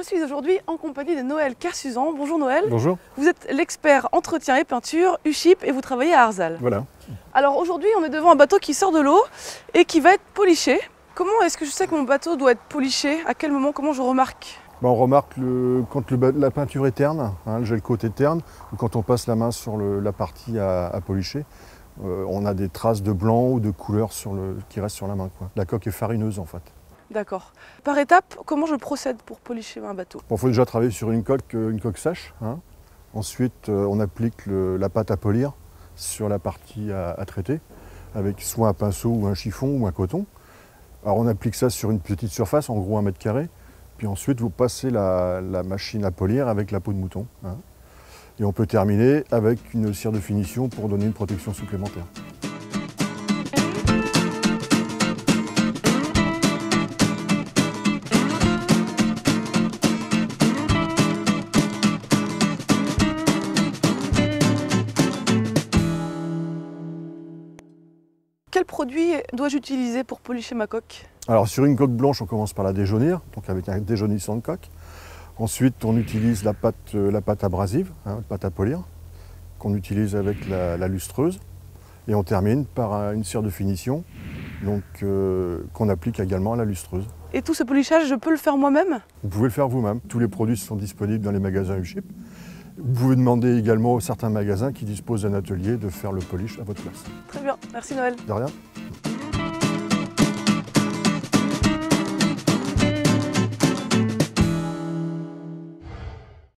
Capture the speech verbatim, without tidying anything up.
suis aujourd'hui en compagnie de Noël Kersuzan. Bonjour Noël. Bonjour. Vous êtes l'expert entretien et peinture U-Ship et vous travaillez à Arzal. Voilà. Alors aujourd'hui on est devant un bateau qui sort de l'eau et qui va être poliché. Comment est-ce que je sais que mon bateau doit être poliché? À quel moment? Comment je remarque? Ben, on remarque le, quand le, la peinture est terne, hein, le gel coat est terne, ou quand on passe la main sur le, la partie à, à policher, euh, on a des traces de blanc ou de couleur sur le, qui restent sur la main, quoi. La coque est farineuse en fait. D'accord. Par étape, comment je procède pour policher un bateau? Il bon, faut déjà travailler sur une coque, une coque sèche. Hein. Ensuite, euh, on applique le, la pâte à polir sur la partie à, à traiter, avec soit un pinceau ou un chiffon ou un coton. Alors on applique ça sur une petite surface, en gros un mètre carré. Puis ensuite, vous passez la, la machine à polir avec la peau de mouton. Hein. Et on peut terminer avec une cire de finition pour donner une protection supplémentaire. Quel produit dois-je utiliser pour policher ma coque? Alors sur une coque blanche, on commence par la déjaunir, donc avec un déjaunissant de coque. Ensuite, on utilise la pâte, la pâte abrasive, hein, la pâte à polir, qu'on utilise avec la, la lustreuse. Et on termine par une cire de finition, donc euh, qu'on applique également à la lustreuse. Et tout ce polissage, je peux le faire moi-même? Vous pouvez le faire vous-même. Tous les produits sont disponibles dans les magasins U-Ship. Vous pouvez demander également à certains magasins qui disposent d'un atelier de faire le polish à votre place. Très bien, merci Noël. De rien.